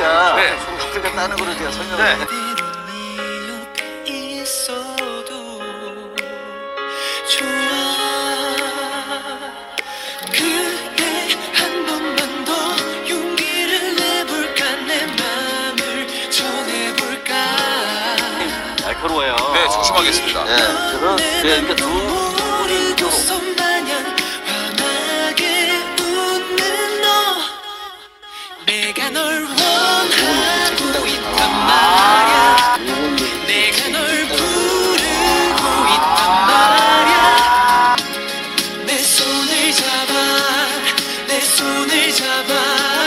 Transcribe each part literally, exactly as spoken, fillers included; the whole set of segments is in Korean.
우리가 네. 우리가 따는 거를 제가 설명을 네. 해. 날카로워요. 네, 조심하겠습니다. 네, 그래서 그러니까 두 분이 이쪽으로. 내가 널 원하고 있단 말야. 내가 널 부르고 있단 말야. 내 손을 잡아, 내 손을 잡아.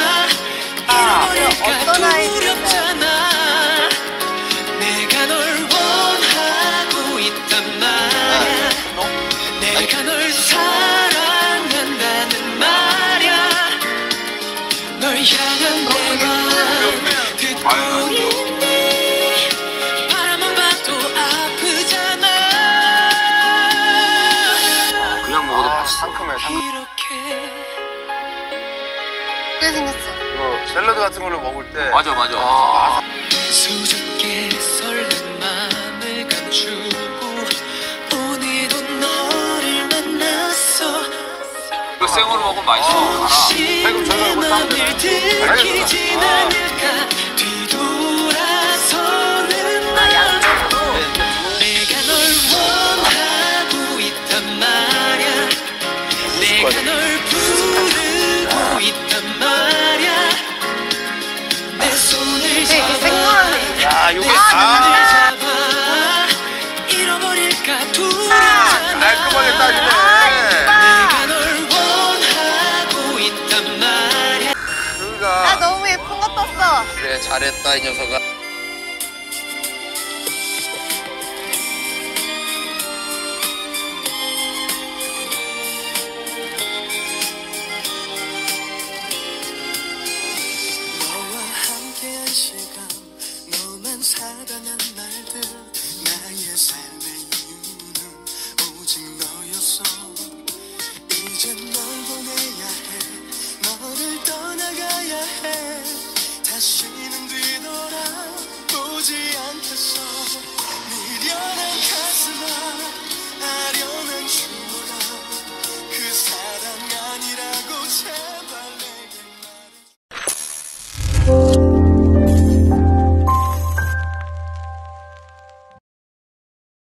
잃어버릴까 두렵잖아. 내가 널 원하고 있단 말야. 내가 널 사랑한다는 말야. 널 향한 내 맘 듣고 있니? 바라만 봐도 아프잖아. 그냥 먹어도 맛있어. 상큼해, 상큼. 이렇게 꽤 생겼어. 이거 샐러드 같은 걸로 먹을 때. 맞아, 맞아. 아. 수줍게 설렌 맘을 감추고 오늘도 너를 만났어. 이거 생으로 먹으면 맛있어. 혹시 그럼 저희가 이거 따면 맘을 되나요? 들키진 아. 않을까. 뒤돌아서는 나 내가 널 원하고 있단 말야. 내가 널 부르고 있단 말야. 내 손을 되게 잡아, 생소하네. 야, 요게 내 다 손을 잡아. 잃어버릴까 두렵잖아. 깔끔하게 따지네. 내가 널 원하고 있단 말야. 나 그러니까. 너무 예쁜 거 떴어. 그래, 잘했다, 이 녀석아. 너와 함께한 시간 너만 사랑한 날